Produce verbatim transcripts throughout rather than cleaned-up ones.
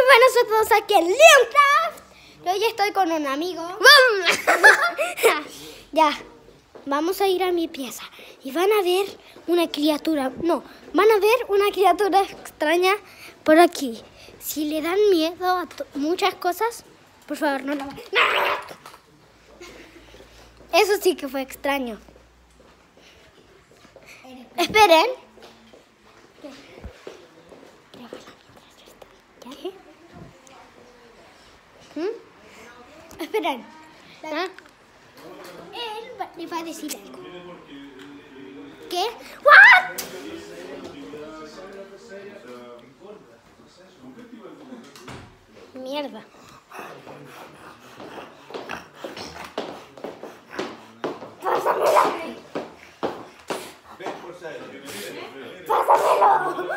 buenas a todos aquí en Leoncraft. Hoy estoy con un amigo. Ya, vamos a ir a mi pieza y van a ver una criatura. No, van a ver una criatura extraña por aquí. Si le dan miedo a muchas cosas, por favor, no la vean. Eso sí que fue extraño. Esperen. ¿Qué? ¿Mm? Esperen. ¿Ah? Él va, le va a decir algo. ¿Qué? ¿What? Mierda. ¡Pásamelo! ¡Pásamelo!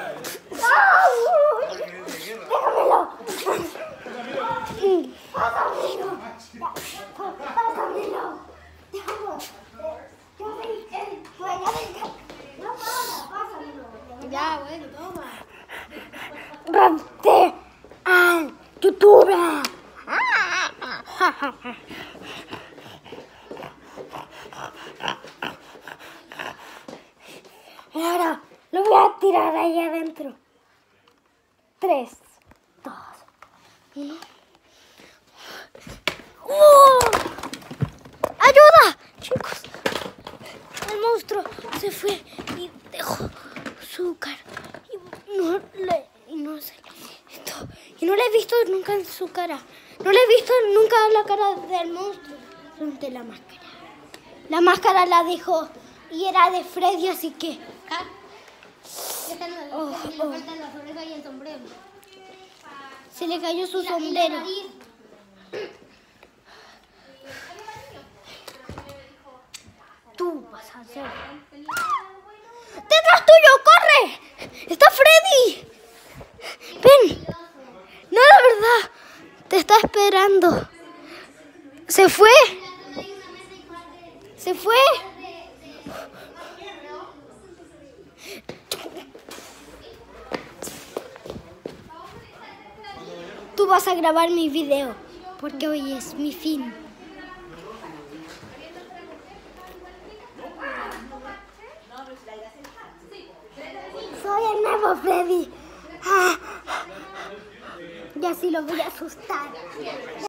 ¡Déjamelo! ¡Pásamelo! ¡Pásamelo! ¡Déjalo! Ya, bueno, toma. ¡Rapte al youtuber! Y ahora lo voy a tirar ahí adentro. Tres, dos, uno. ¡Oh! ¡Ayuda! Chicos, el monstruo se fue y dejó su cara. Y no le, y no sé, esto, y no le he visto nunca en su cara. No le he visto nunca la cara del monstruo. Solamente la máscara. La máscara la dejó y era de Freddy, así que... ¿Ah? Oh, le oh. faltan las orejas y el sombrero. Se le cayó su Y la- y la sombrero. nariz. Tú vas a hacer. ¡Detrás tuyo! ¡Corre! ¡Está Freddy! ¡Ven! No, la verdad. Te está esperando. ¿Se fue? ¿Se fue? Tú vas a grabar mi video, porque hoy es mi fin. Soy el nuevo Freddy. Ah. Y así lo voy a asustar.